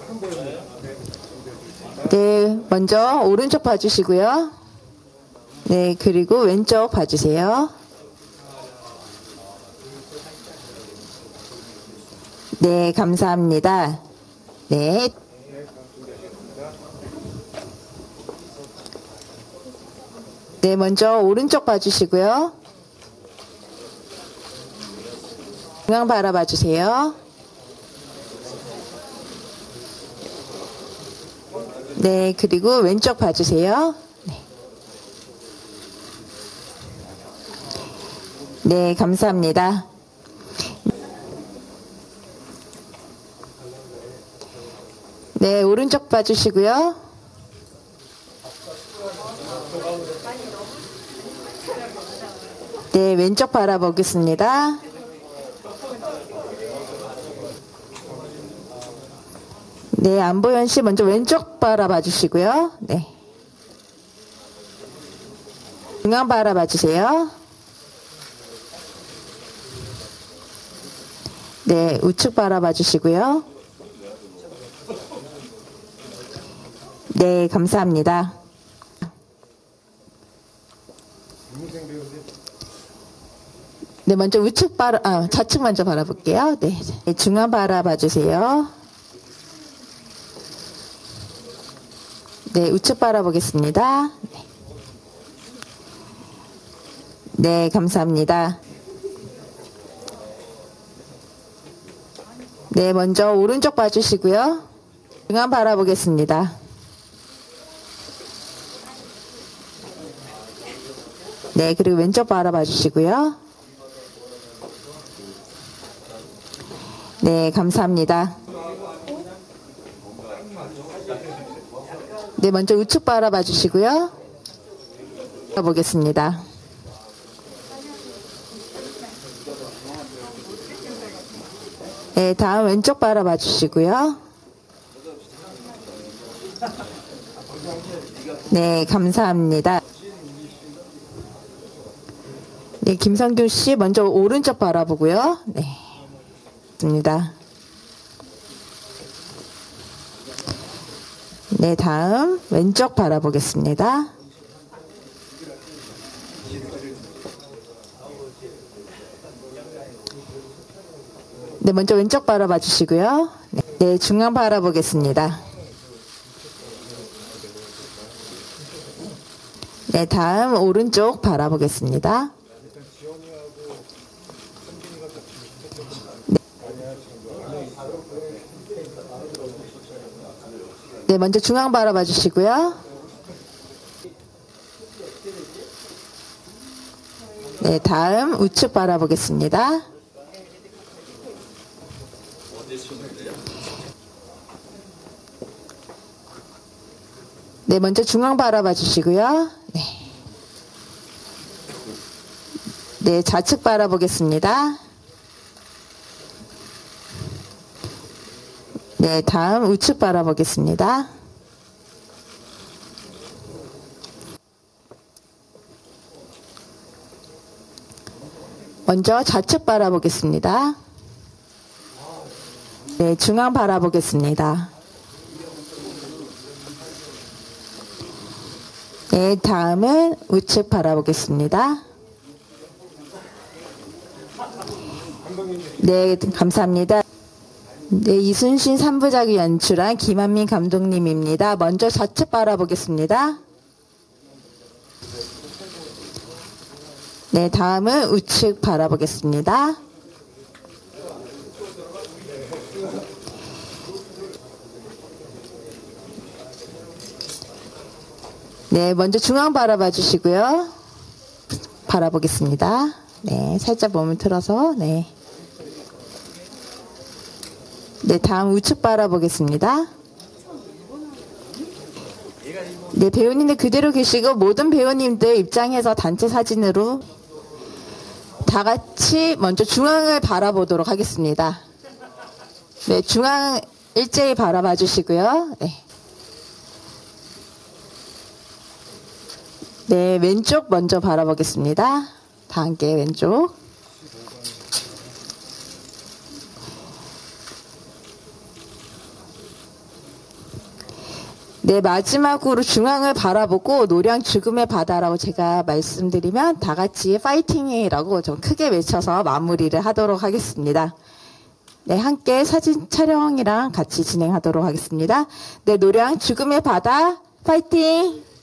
네, 먼저 오른쪽 봐주시고요. 네, 그리고 왼쪽 봐주세요. 네, 감사합니다. 네. 네, 먼저 오른쪽 봐주시고요. 중앙 바라봐 주세요. 네, 그리고 왼쪽 봐주세요. 네. 네, 감사합니다. 네, 오른쪽 봐주시고요. 네, 왼쪽 바라보겠습니다. 네, 안보현 씨 먼저 왼쪽 바라봐 주시고요. 네. 중앙 바라봐 주세요. 네, 우측 바라봐 주시고요. 네, 감사합니다. 네, 먼저 좌측 먼저 바라볼게요. 네, 중앙 바라봐 주세요. 네, 우측 바라보겠습니다. 네, 네, 감사합니다. 네, 먼저 오른쪽 봐주시고요. 중앙 바라보겠습니다. 네, 그리고 왼쪽 바라봐 주시고요. 네, 감사합니다. 네, 먼저 우측 바라봐 주시고요. 보겠습니다. 네, 다음 왼쪽 바라봐 주시고요. 네, 감사합니다. 네, 김성균 씨 먼저 오른쪽 바라보고요. 네, 좋습니다. 네, 다음 왼쪽 바라보겠습니다. 네, 먼저 왼쪽 바라봐 주시고요. 네, 중앙 바라보겠습니다. 네, 다음 오른쪽 바라보겠습니다. 네, 먼저 중앙 바라봐 주시고요. 네, 다음 우측 바라보겠습니다. 네, 먼저 중앙 바라봐 주시고요. 네. 네, 좌측 바라보겠습니다. 네, 다음 우측 바라보겠습니다. 먼저 좌측 바라보겠습니다. 네, 중앙 바라보겠습니다. 네, 다음은 우측 바라보겠습니다. 네, 감사합니다. 네, 이순신 3부작을 연출한 김한민 감독님입니다. 먼저 좌측 바라보겠습니다. 네, 다음은 우측 바라보겠습니다. 네, 먼저 중앙 바라봐 주시고요. 바라보겠습니다. 네, 살짝 몸을 틀어서, 네. 네, 다음 우측 바라보겠습니다. 네, 배우님들 그대로 계시고 모든 배우님들 입장해서 단체 사진으로 다 같이 먼저 중앙을 바라보도록 하겠습니다. 네, 중앙 일제히 바라봐 주시고요. 네. 네, 왼쪽 먼저 바라보겠습니다. 다 함께 왼쪽. 네, 마지막으로 중앙을 바라보고 노량 죽음의 바다라고 제가 말씀드리면 다 같이 파이팅이라고 좀 크게 외쳐서 마무리를 하도록 하겠습니다. 네, 함께 사진 촬영이랑 같이 진행하도록 하겠습니다. 네, 노량 죽음의 바다 파이팅!